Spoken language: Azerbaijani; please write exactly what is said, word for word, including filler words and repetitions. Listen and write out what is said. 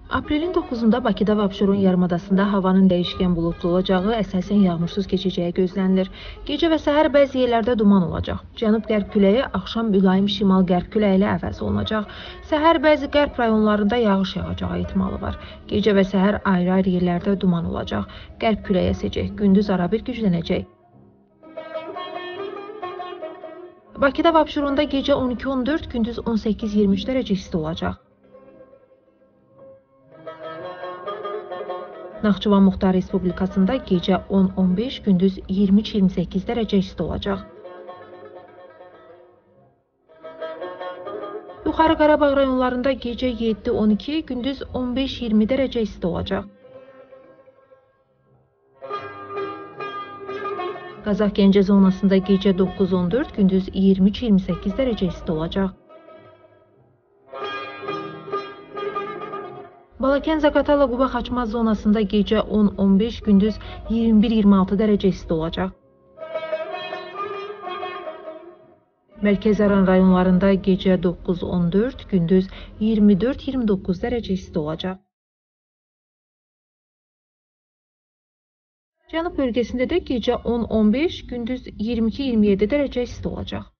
Aprelin doqquzunda Bakıda və Abşeron yarımadasında havanın dəyişkən buludlu olacağı, əsasən yağmursuz keçəcəyi gözlənilir. Gecə və səhər bəzi yerlərdə duman olacaq. Cənub-qərb küləyi axşam mülayim şimal-qərb küləyi ilə əvəz olunacaq. Səhər bəzi qərb rayonlarında yağış yağacağı ehtimalı var. Gecə və səhər ayrı-ayrı yerlərdə duman olacaq. Qərb küləyi əsəcək, gündüz arabir güclənəcək. Bakıda və Abşeronda gecə on iki on dörd, gündüz on səkkiz iyirmi üç dərəcə isti olacaq. Naxçıvan Muxtar Respublikasında gecə on on beş, gündüz iyirmi üç iyirmi səkkiz dərəcə isti olacaq. Yuxarı Qarabağ rayonlarında gecə yeddi on iki, gündüz on beş iyirmi dərəcə isti olacaq. Qazax-Gəncə zonasında gecə doqquz on dörd, gündüz iyirmi üç iyirmi səkkiz dərəcə isti olacaq. Balakən-Zaqatala-Quba Xaçmaz zonasında gecə on on beş, gündüz iyirmi bir iyirmi altı dərəcə isti olacaq. Mərkəzi rayonlarında gecə doqquz on dörd, gündüz iyirmi dörd iyirmi doqquz dərəcə isti olacaq. Cənub bölgəsində də gecə on on beş, gündüz iyirmi iki iyirmi yeddi dərəcə isti olacaq.